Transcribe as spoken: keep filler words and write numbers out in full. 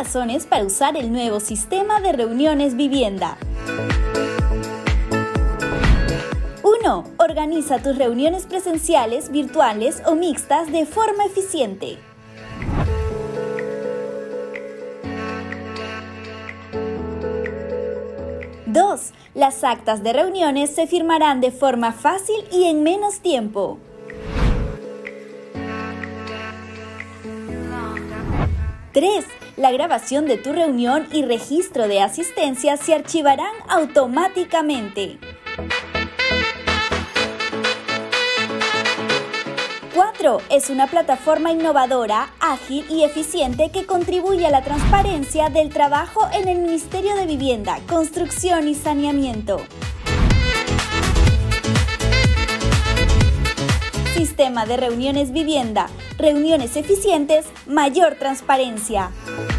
razones para usar el nuevo sistema de reuniones vivienda. uno. Organiza tus reuniones presenciales, virtuales o mixtas de forma eficiente. dos. Las actas de reuniones se firmarán de forma fácil y en menos tiempo. tres. La grabación de tu reunión y registro de asistencia se archivarán automáticamente. cuatro. Es una plataforma innovadora, ágil y eficiente que contribuye a la transparencia del trabajo en el Ministerio de Vivienda, Construcción y Saneamiento. Sistema de reuniones vivienda. Reuniones eficientes, mayor transparencia.